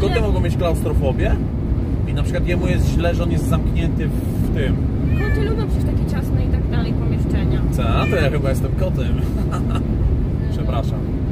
koty mogą mieć klaustrofobię? I na przykład jemu jest źle, że on jest zamknięty w tym. Koty lubią przecież takie ciasne i tak dalej pomieszczenia. Co? To ja chyba jestem kotem. Przepraszam.